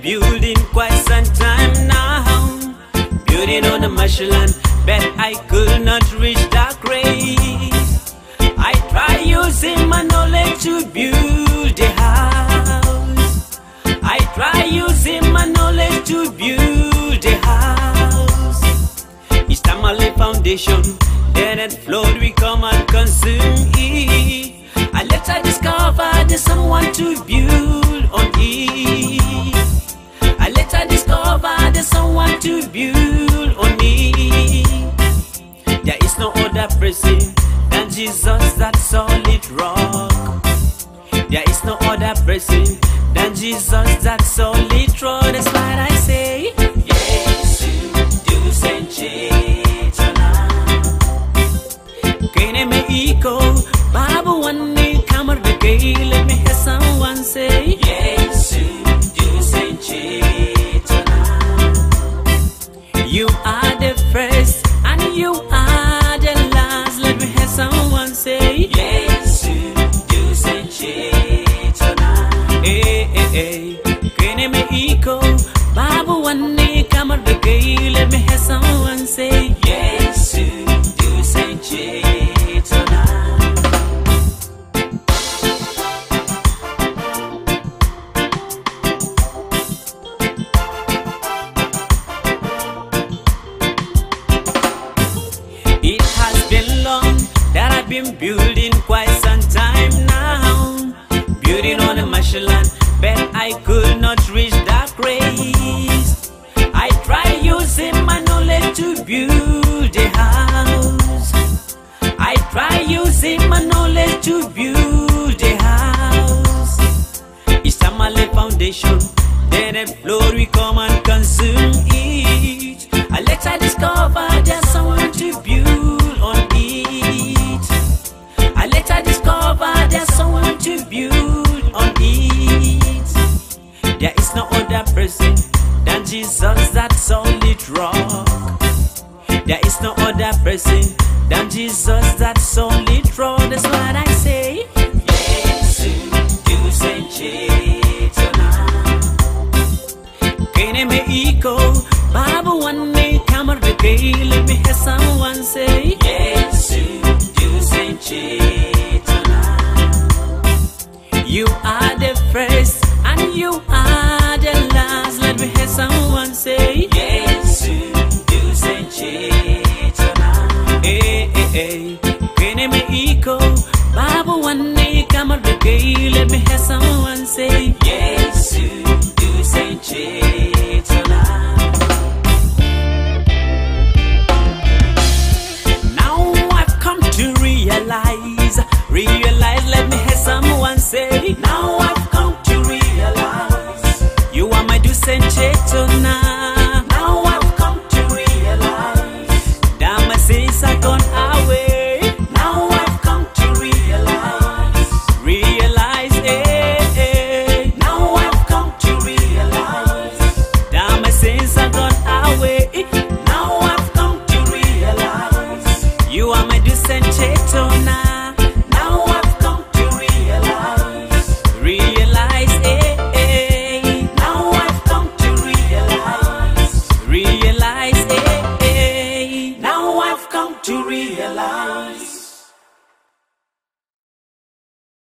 building quite some time now, building on the marshland, but I could not reach that grace. I try using my knowledge to build a house. I try using my knowledge to build a house. Each time I lay foundation, then it flowed, we come and consume it. I later discover there's someone to build on it. I later discover there's someone to build on it. There is no other person than Jesus, that solid rock. There is no other person than Jesus, that solid rock. That's why I say, yes, do senchitona. Kene me iko, Babu one day come or the let me hear someone say, yes, do senchitona. You are the first and you are the last. Let me hear someone say, yes, do senchitona. Hey, hey, hey, kene me iko, Babu one day come or the let me hear someone say, yes, do senchitona. It has been long that I've been building quite some time now, building on the marshland, but I could not reach that grace. I try using my knowledge to build a house. I try using my knowledge to build a house. Each time I lay foundation, then it flowed, we come and consume it. I later discover there's someone to build on it. I later discover there's someone to build on it. There is no other person than Jesus, that solid rock. There is no other person than Jesus, that solid rock. That's what I say, yes, do senchitona. Kene me iko, Babu one day come or the let me hear someone say, yes, do senchitona. You are the first and you are the last. Let me hear someone say, yes, do senchitona. Hey, hey, hey, kene me iko, Babu one day come or the let me hear someone say, yes, do senchitona. Realize, let me hear someone say, now I've come to realize, you are my do senchitona. Now I've come to realize, that my sins are gone away. Now I've come to realize, eh. Now I've come to realize, that my sins are gone away. Now I've come to realize, you are my do senchitona. To realize